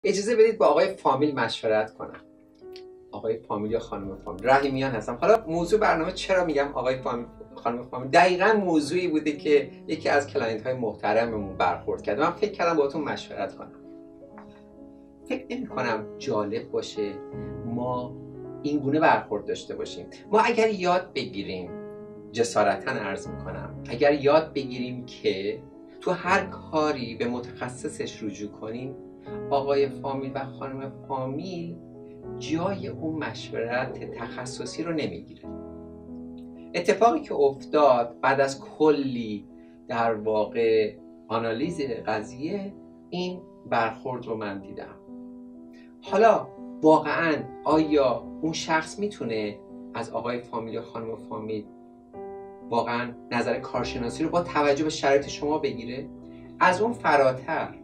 اجازه بدید با آقای فامیل مشورت کنم. آقای فامیل یا خانم فامیل، رحیمیان هستم. حالا موضوع برنامه چرا میگم آقای فامیل خانم فامیل، دقیقاً موضوعی بوده که یکی از کلاینت های محترممون برخورد کرد. من فکر کردم باهاتون مشورت کنم. فکر نمی کنم جالب باشه ما این گونه برخورد داشته باشیم. ما اگر یاد بگیریم، جسارتاً عرض میکنم، اگر یاد بگیریم که تو هر کاری به متخصصش رجوع کنیم، آقای فامیل و خانم فامیل جای اون مشورت تخصصی رو نمیگیره. اتفاقی که افتاد بعد از کلی در واقع آنالیز قضیه، این برخورد رو من دیدم. حالا واقعاً آیا اون شخص میتونه از آقای فامیل یا خانم فامیل واقعاً نظر کارشناسی رو با توجه به شرایط شما بگیره؟ از اون فراتر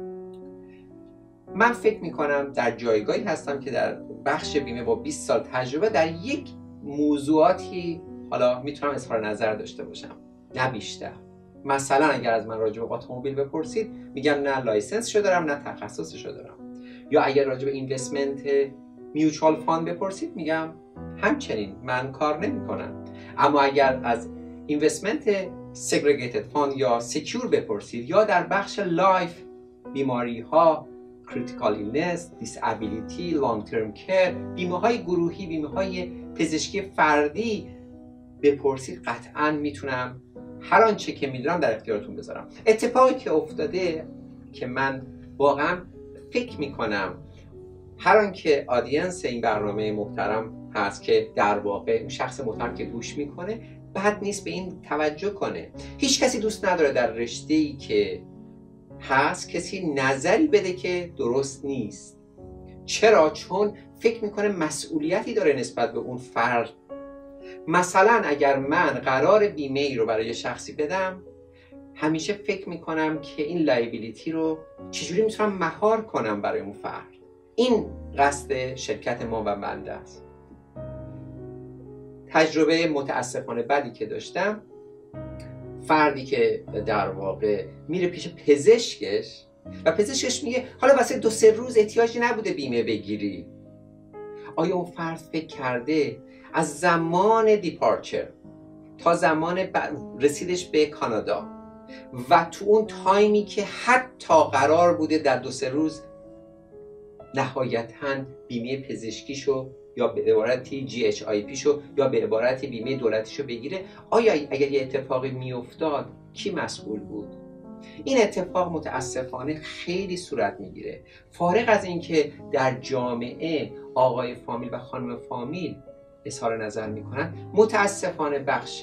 من فکر میکنم در جایگاهی هستم که در بخش بیمه با 20 سال تجربه در یک موضوعاتی حالا میتونم اظهار نظر داشته باشم، نه بیشتر. مثلا اگر از من راجع به اتومبیل بپرسید میگم نه لایسنسشو دارم نه تخصصشو دارم، یا اگر راجع به اینوستمنت میوچوال فاند بپرسید میگم همچنین من کار نمیکنم. اما اگر از اینوستمنت سگریگیتد فاند یا سکیور بپرسید، یا در بخش لایف، بیماری ها، کریتیکال ایلنس، دیسابیلیتی، لانگ ترم کیر، بیمه های گروهی، بیمه های پزشکی فردی بپرسید، قطعا میتونم هر آنچه که میدونم در اختیارتون بذارم. اتفاقی که افتاده که من واقعا فکر میکنم هر آنکه آدینس این برنامه محترم هست که در واقع اون شخص محترم که گوش میکنه بد نیست به این توجه کنه. هیچ کسی دوست نداره در رشته‌ای که هست کسی نظری بده که درست نیست. چرا؟ چون فکر میکنه مسئولیتی داره نسبت به اون فرد. مثلا اگر من قرار بیمه ای رو برای شخصی بدم، همیشه فکر میکنم که این لایبیلیتی رو چجوری میتونم مهار کنم برای اون فرد. این قصد شرکت ما و بنده است. تجربه متاسفانه بدی که داشتم، فردی که در واقع میره پیش پزشکش و پزشکش میگه حالا واسه 2-3 روز احتیاجی نبوده بیمه بگیری. آیا اون فرد فکر کرده از زمان دیپارچر تا زمان رسیدش به کانادا و تو اون تایمی که حتی قرار بوده در 2-3 روز نهایتاً بیمه پزشکیشو یا به عبارتی GHIP شو یا به عبارتی بیمه دولتیشو بگیره، آیا اگر یه اتفاقی میافتاد کی مسئول بود؟ این اتفاق متاسفانه خیلی صورت میگیره. فارغ از اینکه در جامعه آقای فامیل و خانم فامیل اظهار نظر میکنن، متاسفانه بخش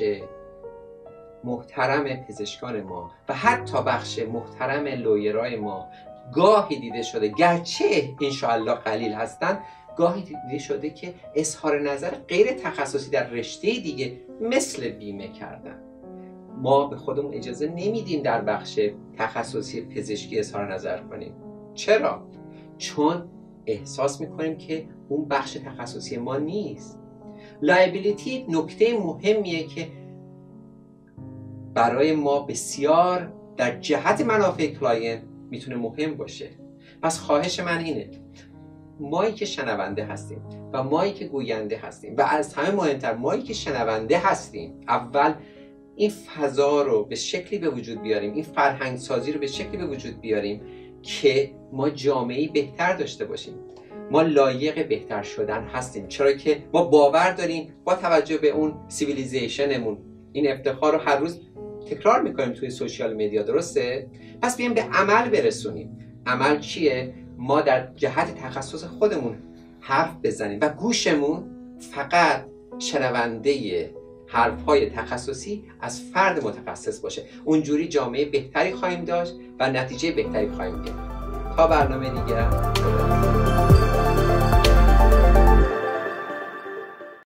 محترم پزشکان ما و حتی بخش محترم لویرای ما گاهی دیده شده، گرچه انشاءالله قلیل هستن، گاهی دیده شده که اظهار نظر غیر تخصصی در رشته دیگه مثل بیمه کردن. ما به خودمون اجازه نمیدیم در بخش تخصصی پزشکی اظهار نظر کنیم. چرا؟ چون احساس میکنیم که اون بخش تخصصی ما نیست. لایبیلیتی نکته مهمیه که برای ما بسیار در جهت منافع کلاینت میتونه مهم باشه. پس خواهش من اینه، مایی که شنونده هستیم و مایی که گوینده هستیم و از همه مهمتر مایی که شنونده هستیم، اول این فضا رو به شکلی به وجود بیاریم، این فرهنگ سازی رو به شکلی به وجود بیاریم که ما جامعه‌ای بهتر داشته باشیم. ما لایق بهتر شدن هستیم، چرا که ما باور داریم با توجه به اون سیویلیزیشنمون این افتخار رو هر روز تکرار میکنیم توی سوشیال مدیا، درسته؟ پس بیایم به عمل برسونیم. عمل چیه؟ ما در جهت تخصص خودمون حرف بزنیم و گوشمون فقط شنونده حرفهای تخصصی از فرد متخصص باشه. اونجوری جامعه بهتری خواهیم داشت و نتیجه بهتری خواهیم گرفت. تا برنامه دیگه.